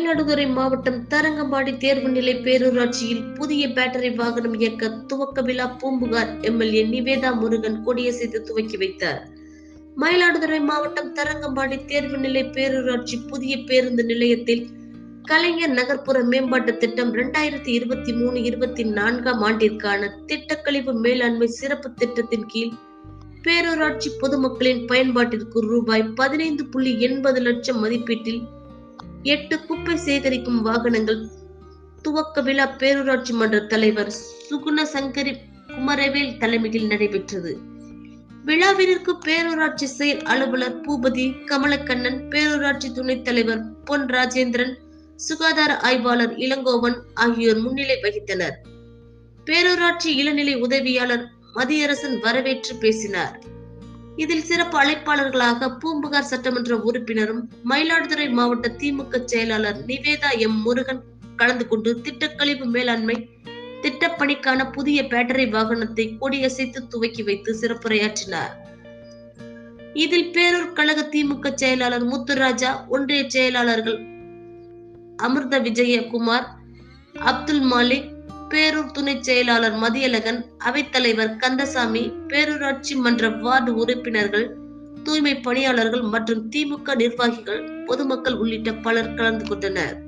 மயிலாடுதுறை மாவட்டம் தரங்கம்பாடி தேர்வு நிலை பேரூராட்சியில் புதிய பேட்டரி வாகனம் இயக்க துவக்க விழா பூம்புகார் எம்எல்ஏ நிவேதா முருகன் கொடியசைத்து துவக்கி வைத்தார். மயிலாடுதுறை மாவட்டம் தரங்கம்பாடி தேர்வு நிலை பேரூராட்சி புதிய பேருந்து நிலையத்தில் கலைஞர் நகர்ப்புற மேம்பாட்டு திட்டம் 2023-24 ஆண்டிற்கான திட்டக்கழிவு மேலாண்மை சிறப்பு திட்டத்தின் கீழ் பேரூராட்சி பொதுமக்களின் பயன்பாட்டிற்கு ரூபாய் 15.80 லட்சம் மதிப்பீட்டில் 8 குப்பை சேகரிக்கும் வாகனங்கள் துவக்க விழா பேரூராட்சி மன்ற தலைவர் சுகுணசங்கரி குமரவேல் தலைமையில் நடைபெற்றது. விழாவிற்கு பேரூராட்சி செயல் அலுவலர் பூபதி, கமலக்கண்ணன், பேரூராட்சி துணைத் தலைவர் பொன் ராஜேந்திரன், சுகாதார ஆய்வாளர் இளங்கோவன் ஆகியோர் முன்னிலை வகித்தனர். பேரூராட்சி இளநிலை உதவியாளர் மதியரசன் வரவேற்று பேசினார். இதில் சிறப்பு அழைப்பாளர்களாக பூம்புகார் சட்டமன்ற உறுப்பினரும் மயிலாடுதுறை மாவட்ட திமுக செயலாளர் நிவேதா எம் முருகன் கலந்து கொண்டு திட்டக்கழிவு மேலாண்மை திட்டப்பணிக்கான புதிய பேட்டரி வாகனத்தை கொடியசைத்து துவக்கி வைத்து சிறப்புரையாற்றினார். இதில் பேரூர் கழக திமுக செயலாளர் முத்துராஜா, ஒன்றிய செயலாளர்கள் அமிர்த விஜயகுமார், அப்துல் மாலிக், பேரூர் துணை செயலாளர் மதியழகன், அவைத்தலைவர் கந்தசாமி, பேரூராட்சி மன்ற வார்டு உறுப்பினர்கள், தூய்மை பணியாளர்கள் மற்றும் திமுக நிர்வாகிகள், பொதுமக்கள் உள்ளிட்ட பலர் கலந்து கொண்டனர்.